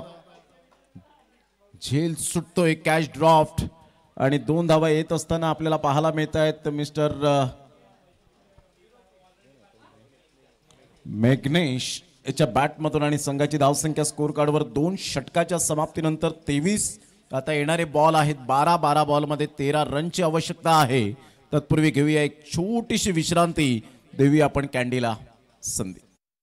झेल सुटतोय, कॅच ड्रॉफ्ट आणि 2 धावा येत असताना आपल्याला पाहायला मिळत आहेत मिस्टर मेघनेश याच्या बॅटमधून. आणि संघाची धावसंख्या स्कोर कार्डवर 2 षटकाच्या समाप्तीनंतर 23. आता येणारे बॉल आहेत 12 बॉलमध्ये 13 रनची आवश्यकता आहे. तत्पूर्वी घेऊया एक छोटीशी विश्रांती, देऊया आपण कॅन्डीला संधी.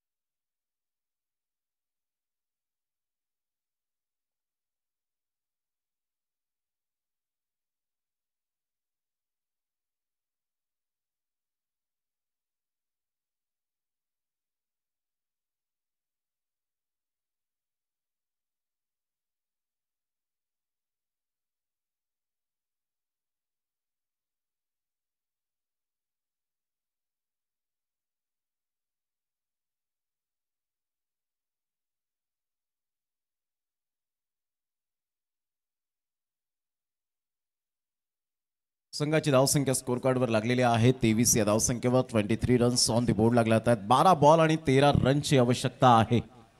संघाची धावसंख्या स्कोर कार्डवर लागलेली आहे 23. या धावसंख्येवर 23 रन्स ऑन द बोर्ड लागले आहेत. 12 बॉल आणि 13 रनची आवश्यकता आहे.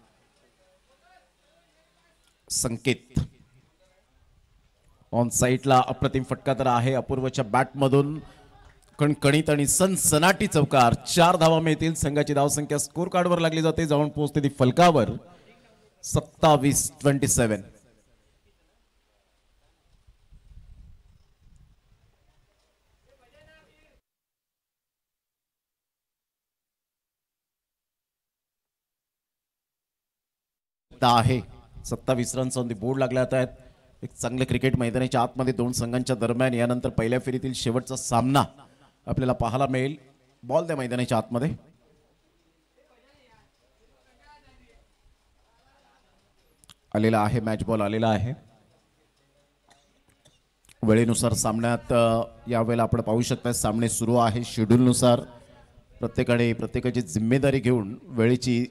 संकेत ऑन साईडला अप्रतिम फटका तर आहे. अपूर्वच्या बॅटमधून कणकणीत आणि सनसनाटी चौकार. 4 धावा मिळतील. संघाची धावसंख्या स्कोर कार्डवर लागली जाते, जाऊन पोहोचते ती फलकावर 27-27. आहे 27 रन्स ऑन दी बोर्ड लागल्यात आहेत. एक चांगले क्रिकेट मैदानाच्या आतमध्ये 2 संघांच्या दरम्यान यानंतर पहिल्या फेरीतील शेवटचा सामना आपल्याला पाहायला मिळेल. बॉल त्या मैदानाच्या आतमध्ये आलेला आहे. मॅच बॉल आलेला आहे. वेळेनुसार सामन्यात यावेळेला आपण पाहू शकता सामने सुरू आहे. शेड्यूलनुसार प्रत्येकाची जिम्मेदारी घेऊन वेळेची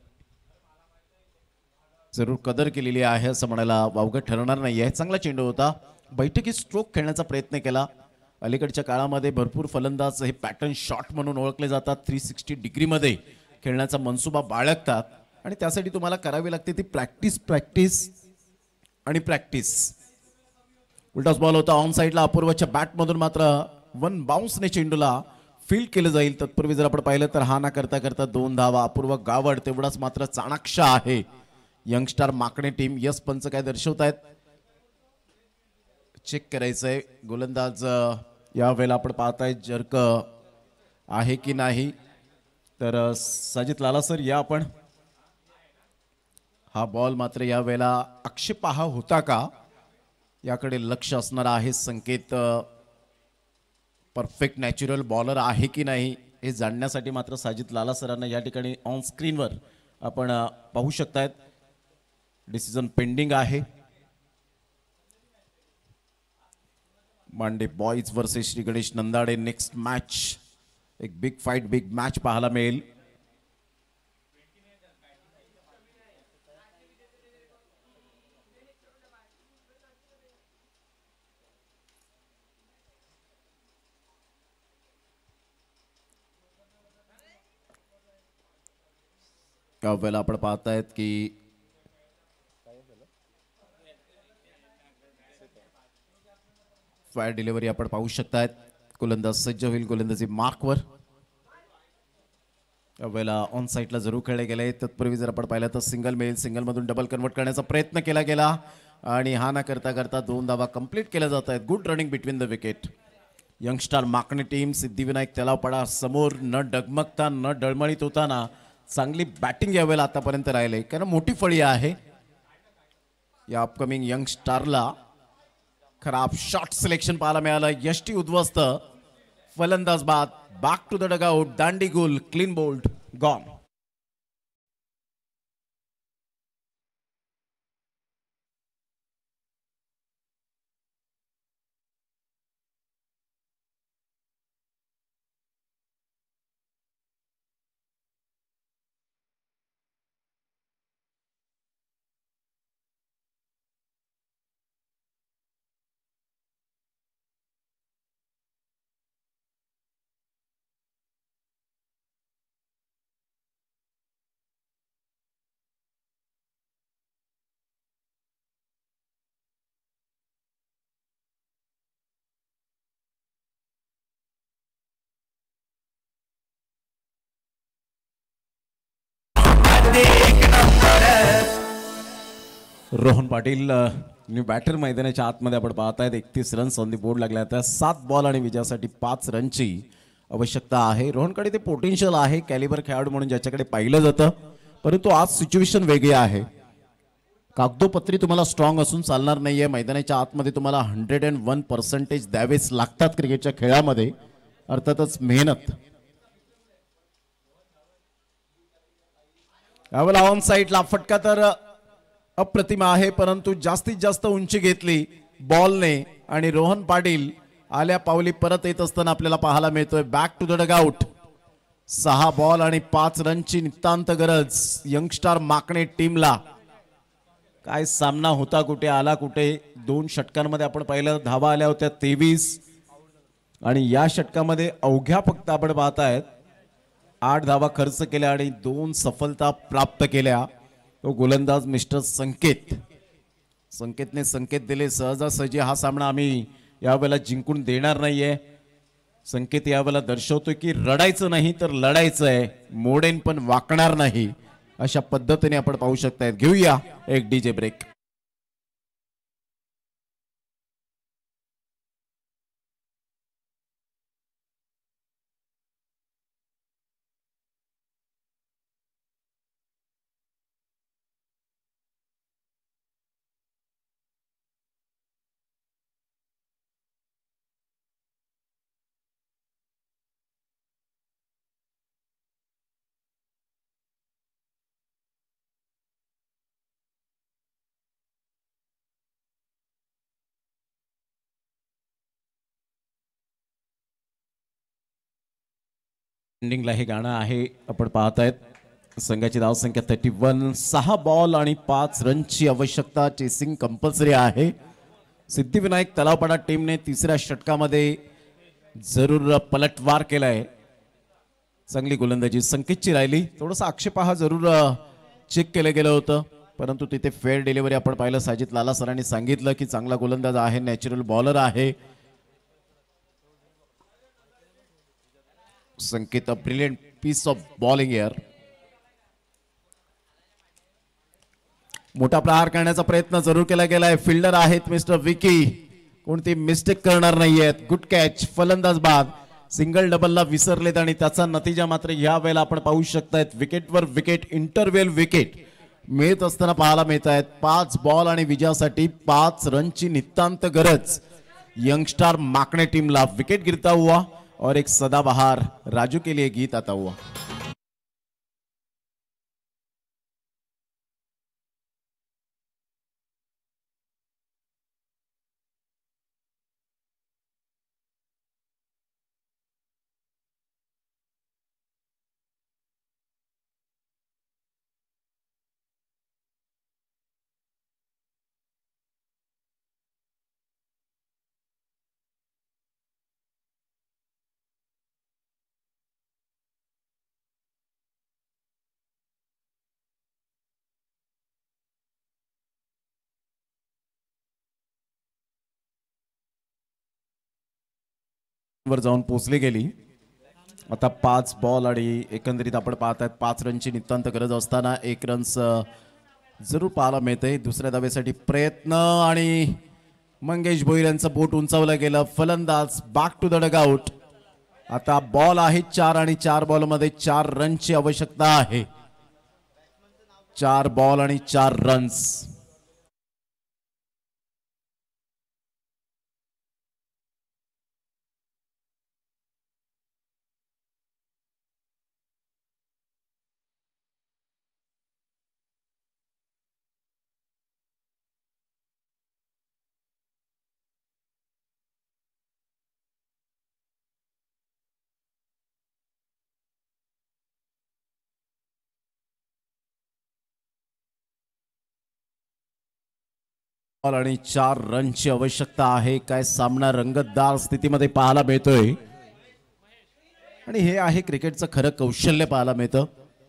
जरूर कदर केलेली आहे असं म्हणायला वावगं ठरणार नाही आहे. चांगला चेंडू होता. बैठकीत स्ट्रोक खेळण्याचा प्रयत्न केला. अलीकडच्या काळामध्ये भरपूर फलंदाज हे पॅटर्न शॉट म्हणून ओळखले जातात. 360 डिग्रीमध्ये खेळण्याचा मनसुबा बाळगतात आणि त्यासाठी तुम्हाला करावी लागते ती प्रॅक्टिस आणि प्रॅक्टिस. उलटाच बॉल होता ऑन साईडला. अपूर्वच्या बॅटमधून मात्र 1 बाउन्सने चेंडूला फील्ड केलं जाईल. तत्पूर्वी जर आपण पाहिलं तर हा ना करता करता 2 धावा. अपूर्व गावड तेवढाच मात्र चाणाक्ष आहे. Youngster Makane team. यस पंच काय दर्शवतायत चेक करायचंय. गोलंदाज यावेळेला आपण पाहताय जर्क आहे की नाही. तर साजिद लाला सर या आपण. हा बॉल मात्र यावेळेला आक्षेपार्ह होता का याकडे लक्ष असणार आहे. संकेत परफेक्ट नॅचरल बॉलर आहे की नाही हे जाणण्यासाठी मात्र साजिद लाला सरांना या ठिकाणी ऑन स्क्रीनवर आपण पाहू शकतायत. डिसिजन पेंडिंग आहे. Mande boys versus Shri Ganesh Nandade next match. एक बिग मॅच पाहायला मिळेल. यावेळेला आपण पाहतायत की फायर डिलिव्हरी आपण पाहू शकतायत. गोलंदाज सज्ज होईल गोलंदाजी मार्कवर. यावेळेला ऑन साईडला जरूर खेळले गेले. तत्पूर्वी जर आपण पाहिलं तर सिंगल मिळेल. सिंगलमधून डबल कन्वर्ट करण्याचा प्रयत्न केला गेला आणि हा ना करता करता 2 धावा कंप्लीट केल्या जात आहेत. Good running between the wicket. Youngstar Makane team Siddhivinayak Talavpada समोर न डगमगता न डळमळीत होताना चांगली बॅटिंग यावेळेला आतापर्यंत राहिले, कारण मोठी फळी आहे या अपकमिंग यंगस्टारला. खराब शॉट सिलेक्शन पाहायला मिळालं. यष्टी उद्ध्वस्त. फलंदाज बाद. Back to the dugout. दांडी गुल. Clean bowled. Gone. Rohan Patil new batter मैदानाच्या आतमध्ये आपण पाहतायत 31 रन्स ऑन दी बोर्ड लागल्या त्या 7 बॉल आणि विजयासाठी 5 रनची आवश्यकता आहे. रोहनकडे ते पोटेन्शियल आहे कॅलिबर खेळाडू म्हणून ज्याच्याकडे पाहिलं जातं, परंतु आज सिच्युएशन वेगळी आहे. कागदोपत्री तुम्हाला स्ट्रॉंग असून चालणार नाहीये. मैदानाच्या आतमध्ये तुम्हाला 101% द्यावेच लागतात क्रिकेटच्या खेळामध्ये, अर्थातच मेहनत. यावेळेला ऑन साईडला फटका तर अप्रतिम आहे, परंतु जास्तीत जास्त उंची घेतली बॉलने आणि रोहन पाटील आल्या पावली परत येत असताना आपल्याला पाहायला मिळतोय back to the dugout. 6 ball आणि 5 रनची नितांत गरज यंगस्टार माकणे टीमला. काय सामना होता कुठे आला कुठे. 2 षटकांमध्ये आपण पाहिलं धावा आल्या होत्या 23 आणि या षटकामध्ये अवघ्या फक्त आपण पाहतायत 8 धावा खर्च केल्या आणि 2 सफलता प्राप्त केल्या. तो गोलंदाज मिस्टर संकेतने संकेत दिले सहजासहजी हा सामना आम्ही यावेळेला जिंकून देणार नाहीये. संकेत यावेळेला दर्शवतोय की रडायचं नाही तर लढायचंय, मोडेन पण वाकणार नाही, अशा पद्धतीने आपण पाहू शकतायत. घेऊया एक डीजे ब्रेक. एंडिंगला हे गाणं आहे आपण पाहतायत. संघाची धावसंख्या 31. 6 बॉल आणि 5 रनची आवश्यकता. चेसिंग कंपल्सरी आहे. सिद्धिविनायक तलावपाडा टीमने 3ऱ्या षटकामध्ये जरूर पलटवार केलाय. चांगली गोलंदाजी संकेतची राहिली. थोडासा आक्षेपार्ह जरूर चेक केलं गेलं होतं, परंतु तिथे फेअर डिलिव्हरी आपण पाहिलं. साजिद लाला सरांनी सांगितलं की चांगला गोलंदाज आहे, नॅचरल बॉलर आहे. Sanket brilliant piece of bowling air. मोठा प्रहार करण्याचा प्रयत्न जरूर केला गेलाय. फिल्डर आहेत मिस्टर विकी, कोणती मिस्टेक करणार नाहीयेत. Good catch. फलंदाज बाद. सिंगल डबलला विसरलेत आणि त्याचा नतीजा मात्र या वेळेला आपण पाहू शकतायत. विकेटवर विकेट, इंटरव्हेल विकेट मिळत असताना पाहायला मिळत आहेत. 5 बॉल आणि विजयासाठी 5 रनची नितांत गरज यंगस्टार माकणे टीमला. विकेट गिरता हुआ और एक सदाबहार राजू के लिए गीत आता हुआ. वर जाऊन पोचली गेली. आता 5 बॉल आणि एकंदरीत आपण पाहतात 5 रनची नितांत गरज असताना 1 रन्स जरूर पाहायला मिळते. दुसऱ्या धावेसाठी प्रयत्न आणि मंगेश भोईर यांचं बोट उंचावलं गेलं. फलंदाज बॅक टू द डगआउट. आता बॉल आहे 4 आणि 4 बॉलमध्ये 4 रनची आवश्यकता आहे. 4 बॉल आणि 4 रन्स. आणि 4 रनची आवश्यकता आहे. काय सामना रंगतदार स्थितीमध्ये पाहायला मिळतोय आणि हे आहे क्रिकेटचं खरं कौशल्य पाहायला मिळतं.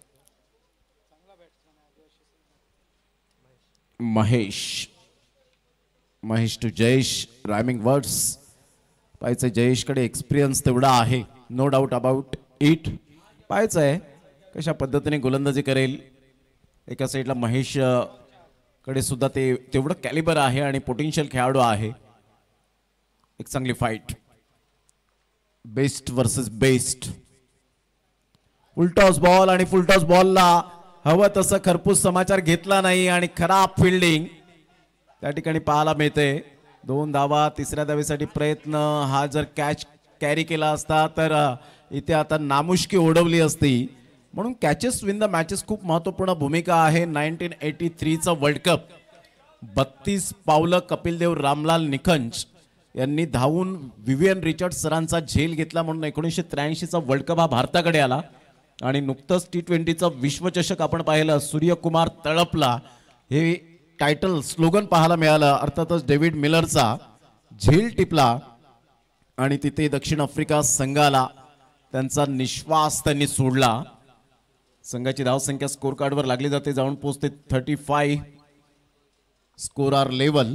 Mahesh to Jayesh, rhyming words. पाहायचं जयेशकडे एक्सपिरियन्स तेवढा आहे, नो डाऊट अबाउट इट. पाहायचं आहे कशा पद्धतीने गोलंदाजी करेल. एका साईडला महेश कडे सुद्धा ते तेवढं कॅलिबर आहे आणि पोटेन्शियल खेळाडू आहे. एक चांगली fight, best versus best. Full toss ball आणि फुलटॉस बॉलला हवं तसं खरपूस समाचार घेतला नाही आणि खराब फिल्डिंग त्या ठिकाणी पाहायला मिळते. 2 धावा, तिसऱ्या धावेसाठी प्रयत्न. हा जर कॅच कॅरी केला असता तर इथे आता नामुष्की ओढवली असती. म्हणून कॅचेस विन द मॅचेस खूप महत्वपूर्ण भूमिका आहे. 1983चा वर्ल्ड कप 32 पावलं कपिलदेव रामलाल निखंज यांनी धावून विवियन रिचर्ड सरांचा झेल घेतला. म्हणून 1983चा वर्ल्ड कप हा भारताकडे आला. आणि नुकतंच T20चा विश्वचषक आपण पाहिलं. सूर्यकुमार तळपला हे टायटल स्लोगन पाहायला मिळालं. अर्थातच डेव्हिड मिलरचा झेल टिपला आणि तिथे दक्षिण आफ्रिका संघाला त्यांचा निश्वास त्यांनी सोडला. संघाची धावसंख्या स्कोर कार्डवर लागली जाते, जाऊन पोहोचते 35 स्कोर आर लेवल.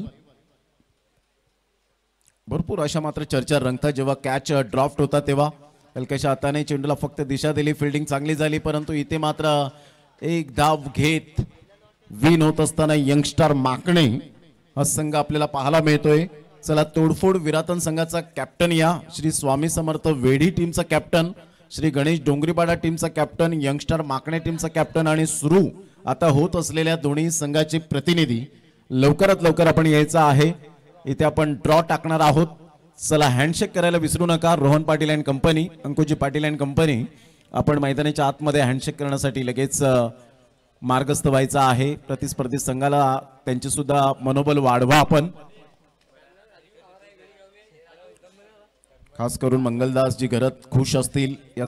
भरपूर अशा मात्र चर्चा रंगतात जेव्हा कॅच ड्राफ्ट होता तेव्हा. हलक्याच्या हाताने चेंडूला फक्त दिशा दिली, फिल्डिंग चांगली झाली, परंतु इथे मात्र एक धाव घेत विन होत असताना यंगस्टर माकणे हा संघ आपल्याला पाहायला मिळतोय. चला, तोडफोड विरातन संघाचा कॅप्टन या श्री स्वामी समर्थ वेढी टीमचा कॅप्टन, श्री गणेश डोंगरीपाडा टीमचा कॅप्टन, यंगस्टर माकणे टीमचा कॅप्टन आणि सुरू आता होत असलेल्या दोन्ही संघाचे प्रतिनिधी. लवकरात लवकर आपण यायचं आहे. इथे आपण ड्रॉ टाकणार आहोत. चला, हँडशेक करायला विसरू नका. Rohan Patil and company, Ankuji Patil and company. आपण मैदानाच्या आतमध्ये हँडशेक करण्यासाठी लगेच मार्गस्थ व्हायचा आहे. प्रतिस्पर्धी संघाला त्यांचे सुद्धा मनोबल वाढवा आपण. खास करून मंगलदास जी घरात खुश असतील